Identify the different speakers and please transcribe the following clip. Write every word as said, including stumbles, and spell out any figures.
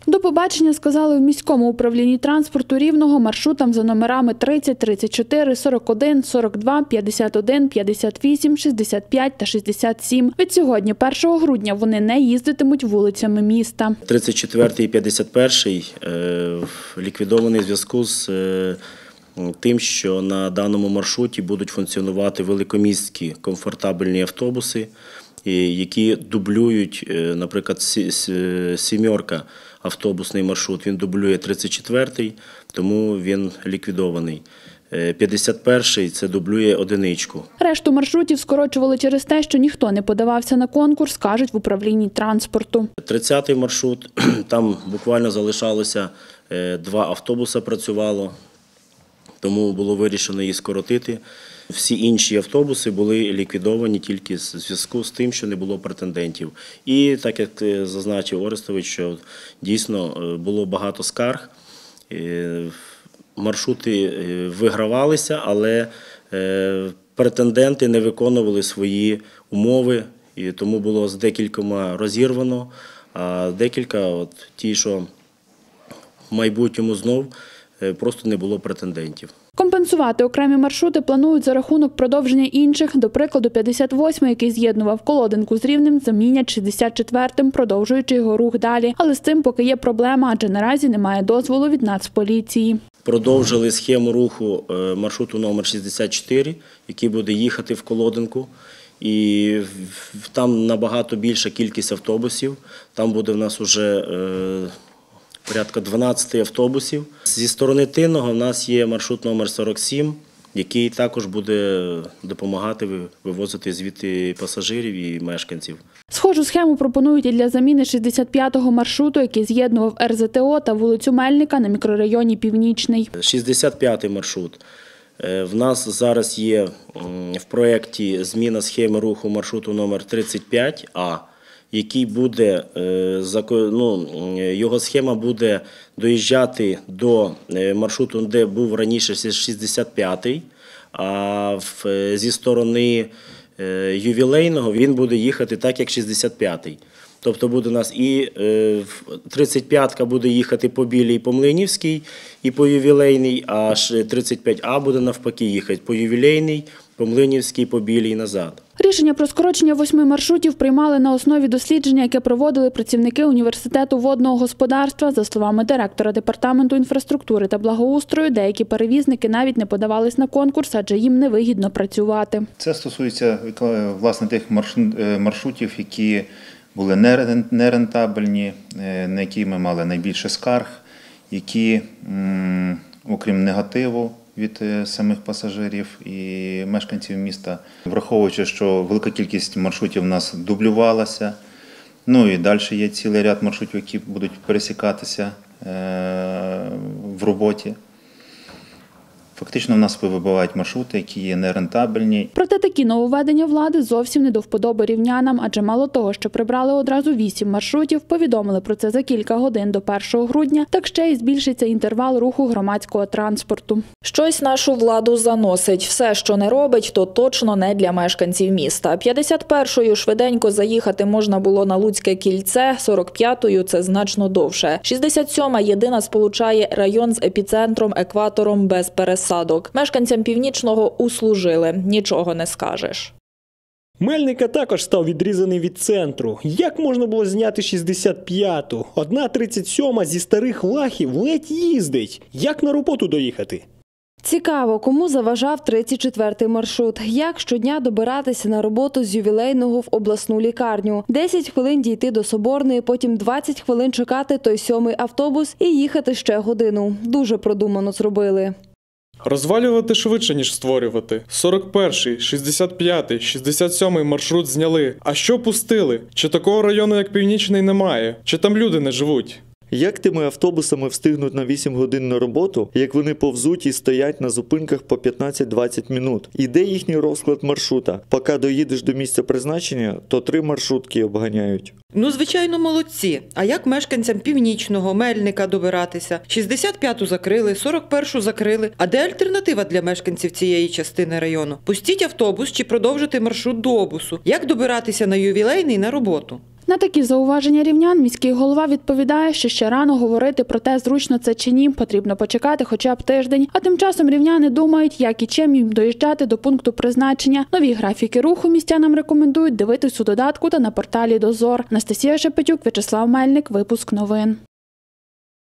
Speaker 1: До побачення сказали в міському управлінні транспорту Рівного маршрутам за номерами тридцять, тридцять чотири, сорок один, сорок два, п'ятдесят один, п'ятдесят вісім, шістдесят п'ять та шістдесят сім. Від сьогодні, першого грудня, вони не їздитимуть вулицями міста.
Speaker 2: тридцять четвертий і п'ятдесят перший ліквідований в зв'язку з тим, що на даному маршруті будуть функціонувати великомістські комфортабельні автобуси, які дублюють, наприклад, «сімерка» автобусний маршрут, він дублює тридцять четвертий, тому він ліквідований. п'ятдесят перший – це дублює одиничку.
Speaker 1: Решту маршрутів скорочували через те, що ніхто не подавався на конкурс, кажуть в управлінні транспорту.
Speaker 2: тридцятий маршрут, там буквально залишалося два автобуси працювало, тому було вирішено її скоротити. Всі інші автобуси були ліквідовані тільки в зв'язку з тим, що не було претендентів. І так, як зазначив Орестович, що дійсно було багато скарг, маршрути вигравалися, але претенденти не виконували свої умови, і тому було з декількома розірвано, а декілька, от ті, що в майбутньому знов, просто не було претендентів.
Speaker 1: Компенсувати окремі маршрути планують за рахунок продовження інших. До прикладу, п'ятдесят восьмий, який з'єднував Колодинку з Рівнем, замінять шістдесят четвертим, продовжуючи його рух далі. Але з цим поки є проблема, адже наразі немає дозволу від Нацполіції.
Speaker 2: Продовжили схему руху маршруту номер шістдесят чотири, який буде їхати в Колодинку. І там набагато більша кількість автобусів. Там буде в нас вже порядка дванадцять автобусів. Зі сторони Тинного в нас є маршрут номер сорок сім, який також буде допомагати вивозити звідти пасажирів і мешканців.
Speaker 1: Схожу схему пропонують і для заміни шістдесят п'ятого маршруту, який з'єднував ер зет те о та вулицю Мельника на мікрорайоні Північний.
Speaker 2: шістдесят п'ятий маршрут. В нас зараз є в проєкті зміна схеми руху маршруту номер тридцять п'ять а, який буде, ну, його схема буде доїжджати до маршруту, де був раніше шістдесят п'ятий, а зі сторони ювілейного він буде їхати так, як шістдесят п'ятий. Тобто буде у нас і тридцять п'ятка буде їхати по Білій і по Млинівській, і по ювілейній, а тридцять п'ять а буде навпаки їхати по ювілейній, по Млинівській, по Білій і назад.
Speaker 1: Рішення про скорочення восьми маршрутів приймали на основі дослідження, яке проводили працівники університету водного господарства. За словами директора департаменту інфраструктури та благоустрою, деякі перевізники навіть не подавались на конкурс, адже їм невигідно працювати.
Speaker 3: Це стосується, власне, тих маршрутів, які були нерентабельні, на які ми мали найбільше скарг, які, окрім негативу від самих пасажирів і мешканців міста, враховуючи, що велика кількість маршрутів у нас дублювалася, ну і далі є цілий ряд маршрутів, які будуть пересікатися в роботі. Фактично в нас вибивають маршрути, які є нерентабельні.
Speaker 1: Проте такі нововведення влади зовсім не до вподоби рівнянам, адже мало того, що прибрали одразу вісім маршрутів, повідомили про це за кілька годин до першого грудня, так ще й збільшиться інтервал руху громадського транспорту.
Speaker 4: Щось нашу владу заносить. Все, що не робить, то точно не для мешканців міста. п'ятдесят першою швиденько заїхати можна було на Луцьке кільце, сорок п'ятою – це значно довше. шістдесят сьома єдина сполучає район з епіцентром, екватором без пересадок. Мешканцям Північного услужили. Нічого не скажеш.
Speaker 5: Мельника також став відрізаний від центру. Як можна було зняти шістдесят п'яту? Одна тридцять сьома зі старих лахів ледь їздить. Як на роботу доїхати?
Speaker 6: Цікаво, кому заважав тридцять четвертий маршрут. Як щодня добиратися на роботу з ювілейного в обласну лікарню. десять хвилин дійти до Соборної, потім двадцять хвилин чекати той сьомий автобус і їхати ще годину. Дуже продумано зробили.
Speaker 7: Розвалювати швидше, ніж створювати. сорок перший, шістдесят п'ятий, шістдесят сьомий маршрут зняли. А що пустили? Чи такого району, як Північний, немає? Чи там люди не живуть?
Speaker 8: Як тими автобусами встигнуть на вісім годин на роботу, як вони повзуть і стоять на зупинках по п'ятнадцять-двадцять минут? І де їхній розклад маршрута? Поки доїдеш до місця призначення, то три маршрутки обганяють.
Speaker 9: Ну, звичайно, молодці. А як мешканцям Північного, Мельника добиратися? шістдесят п'яту закрили, сорок першу закрили. А де альтернатива для мешканців цієї частини району? Пустіть автобус чи продовжити маршрут до Обусу. Як добиратися на ювілейний на роботу?
Speaker 1: На такі зауваження рівнян міський голова відповідає, що ще рано говорити про те, зручно це чи ні, потрібно почекати хоча б тиждень. А тим часом рівняни думають, як і чим їм доїжджати до пункту призначення. Нові графіки руху містянам рекомендують дивитись у додатку та на порталі Дозор. Анастасія Шепетюк, В'ячеслав Мельник, випуск новин.